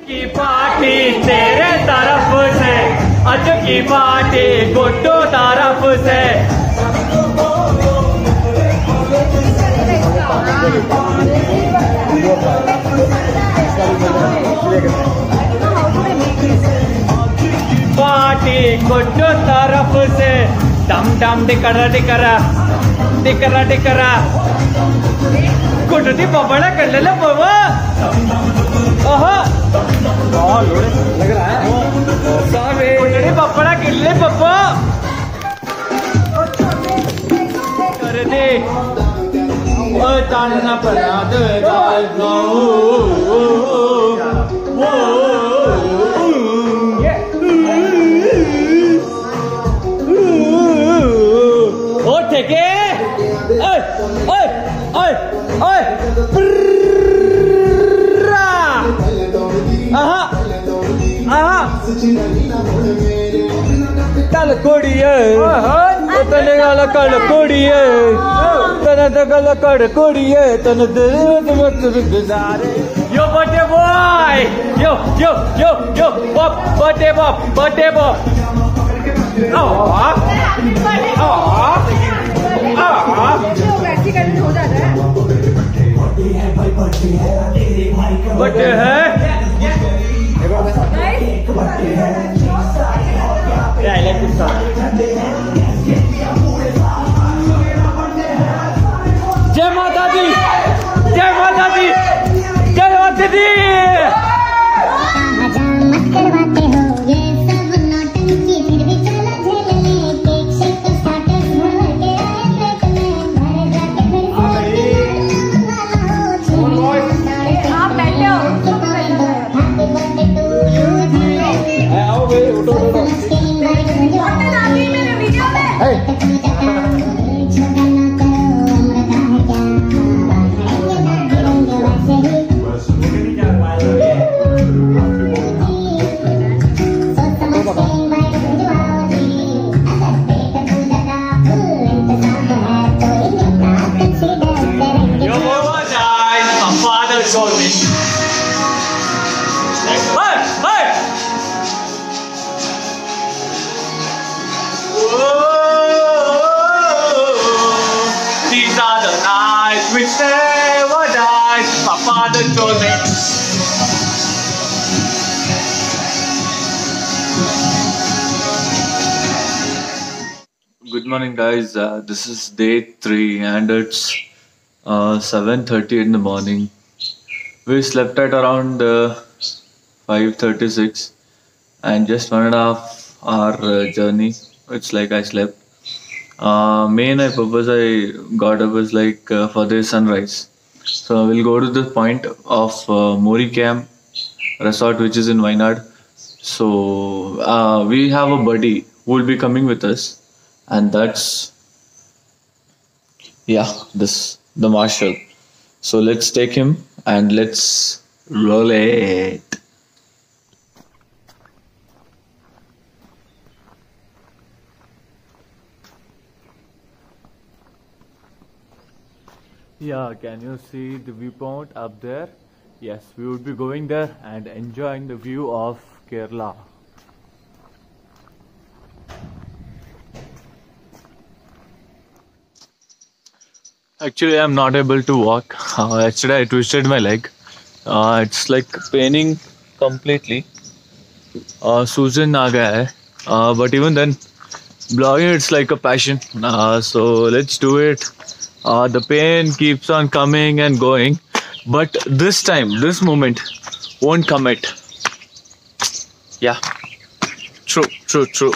की पार्टी तेरे तरफ से, आज की पार्टी गुड्डू तरफ से। पार्टी गुड्डू तरफ से, डम डम डिकरा डिकरा डिकरा डिकरा गुड्डू दी पपड़ा कर ले बाबा। लग रहा है गुड्डू पपड़ा कर ले पापा कर दे ताना पड़ा दे ठेके कल कोड़िए तने गल कल कोड़िए तने गल कल कोड़िए तने गुजारे। Yo birthday boy, yo yo yo yo Bob birthday Bob birthday Bob. Birthday है जय माता दी, जय माता दी, जय माता दी। These are the nights which never dies. My father told me. Good morning, guys. This is day 3, and it's 7:30 in the morning. We slept at around 5:36, and just 1.5 hour journey. It's like I slept. Main purpose I got up was like for the sunrise. So we'll go to the point of Mori Camp Resort, which is in Wayanad. So we have a buddy who will be coming with us, and that's the Marshall. So let's take him and let's roll it. Yeah, can you see the viewpoint up there? Yes, we would be going there and enjoying the view of Kerala. Actually, I'm not able to walk. Yesterday, I twisted my leg. It's like paining completely. Susan aa gaya hai. But even then, blogging it's like a passion. So let's do it. The pain keeps on coming and going, but this time, this moment won't commit. Yeah, true.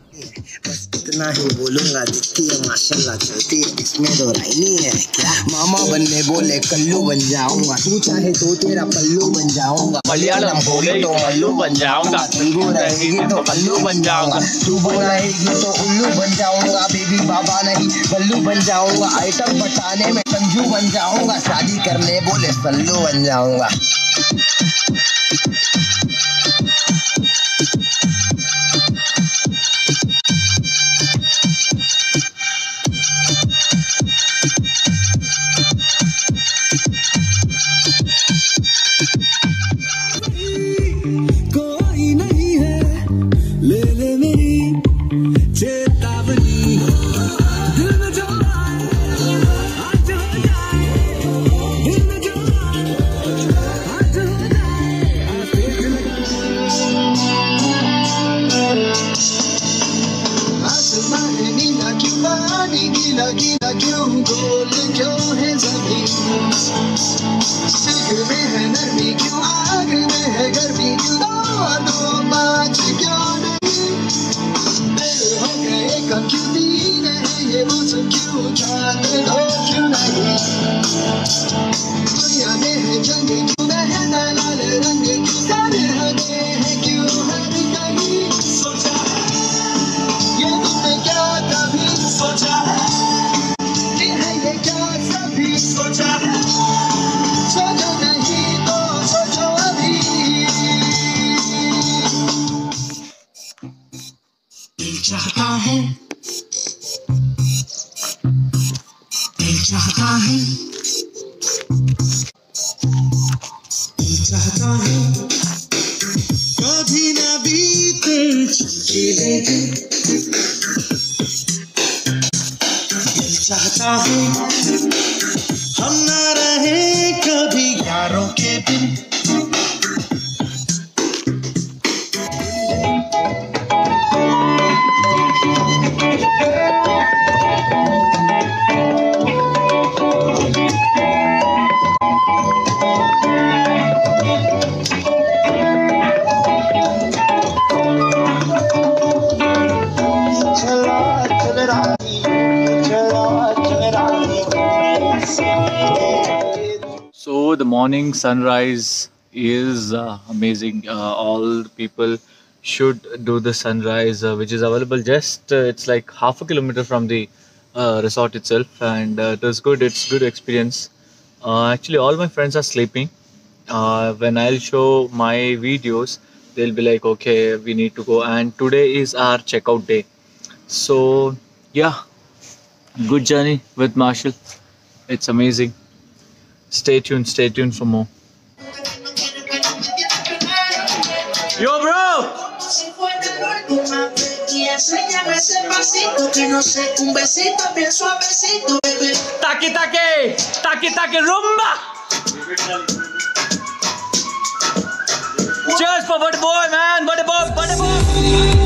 बस इतना ही बोलूंगा, दिखती है माशाल्लाह चलती है, इसमें दो राय नहीं है क्या। मामा बनने बोले कल्लू बन जाऊंगा, तू चाहे तो तेरा पल्लू बन जाऊंगा। मलयालम बोले तो मल्लू बन जाऊंगा, तेलुगु रहेगी तो कल्लू बन जाऊंगा, तू बोल रहेगी तो उल्लू बन जाऊंगा। बेबी बाबा नहीं बल्लू बन जाऊंगा, आइटम बटाने में संजू बन जाऊंगा, शादी करने बोले सल्लू बन जाऊंगा। चाहता है कभी ना बीते दिल चाहता है हम ना रहे कभी यारों के बिन। So the morning sunrise is amazing. All people should do the sunrise, which is available just it's like half a kilometer from the resort itself, and it was good. It's good experience. Actually, all my friends are sleeping. When I'll show my videos, they'll be like, "Okay, we need to go." And today is our checkout day. So yeah, good journey with Marshall. It's amazing. Stay tuned for more. Yo, bro! Taki taki rumba! Cheers for Buddy Boy, man! Buddy Boy!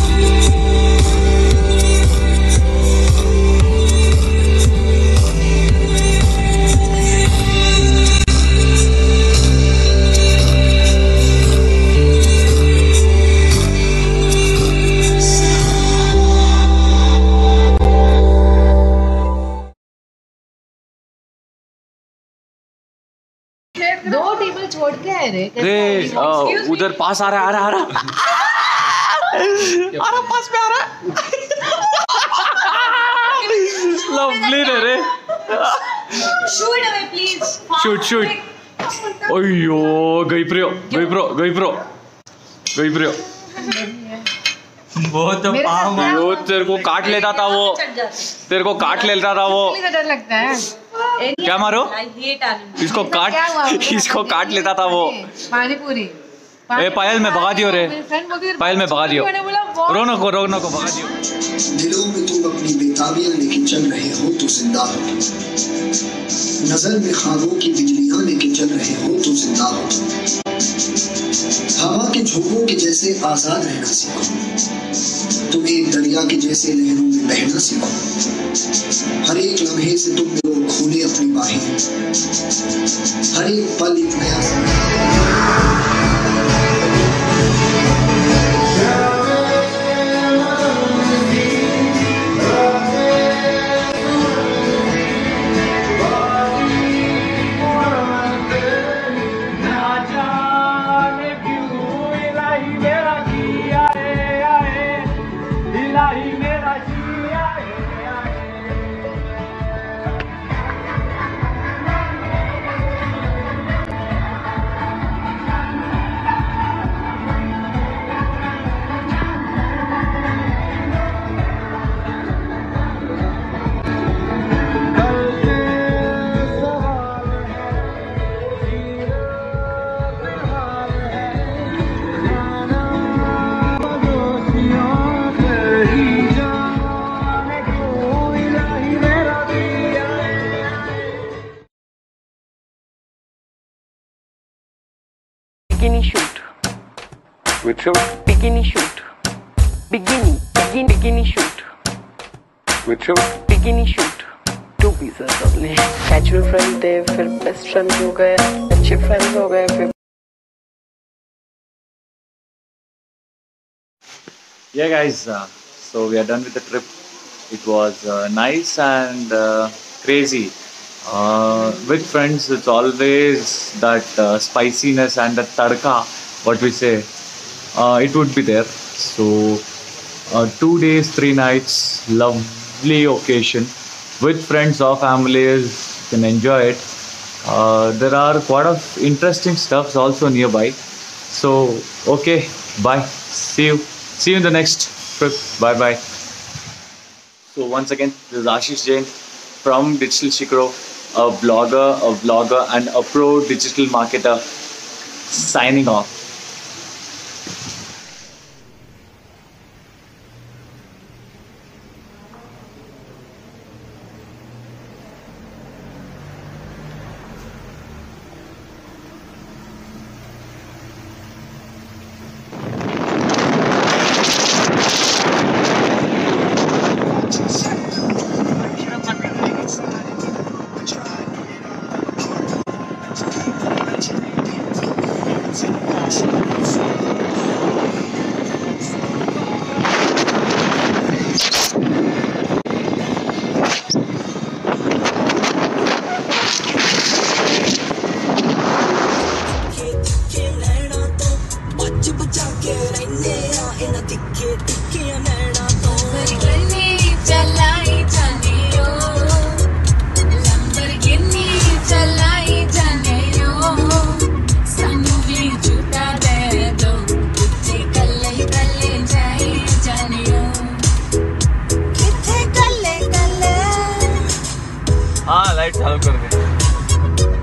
दो table छोड़ के आए रे। उधर पास आ रहा पास में आ रहा lovely रे शूट अवे प्लीज शूट ओयो गई प्रियो बहुत वो तेरे को काट लेता था वो डर लगता है। क्या मारो इसको काट लेता था वो। पानी पूरी पायल में भगा दियो रे, पायल में भगा दियो, रोनो को भगा दियो। दिलों में तुम अपनी बेताबियां लेके चल रहे हो तो जिंदा हो, नजर में ख्वाबों की बिजलियां लेके चल रहे हो तो जिंदा हो। हवा के झोंकों के जैसे आजाद रहना सीखो, तुम एक दरिया के जैसे लहरों में बहना सीखो। हर एक लम्हे से तुम खोले अपनी बाहें, हर एक पल एक नया With shoot. Bikini shoot. Bikini shoot. With shoot. Bikini shoot. 2 pieces only. Casual friends थे, फिर best friends हो गए, अच्छे friends हो गए, फिर. Yeah, guys. So we are done with the trip. It was nice and crazy. With friends, it's always that spiciness and the tadka, what we say. It would be there. So 2 days, 3 nights, lovely occasion. With friends or families, you can enjoy it. There are quite of interesting stuffs also nearby. So okay, bye. See you in the next trip. Bye bye. So once again, this is Ashish Jain from Digital Shikro, a vlogger and a pro digital marketer, signing off. हाँ light चालू कर दे।